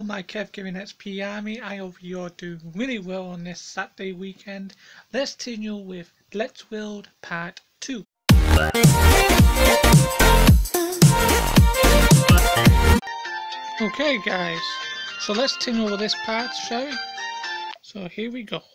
my KevGamingXPArmy. I hope you're doing really well on this Saturday weekend. Let's continue with Let's Build Part 2. Okay guys, so let's continue with this part, shall we? So here we go.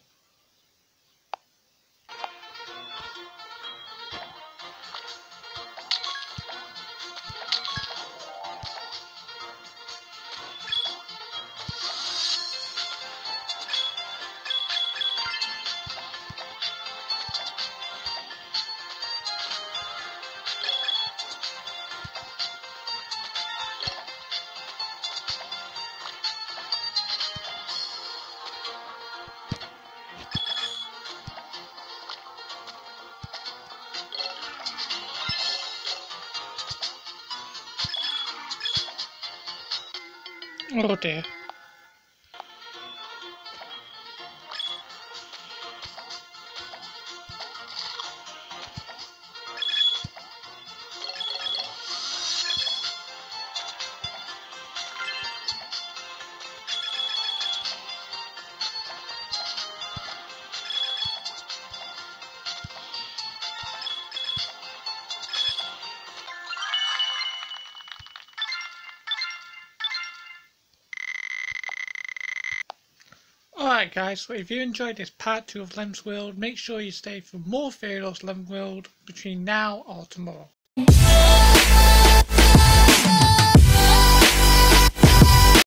Oh dear. Alright guys, so if you enjoyed this part 2 of Lem's World, make sure you stay for more Playthourgh's Lem's World between now or tomorrow.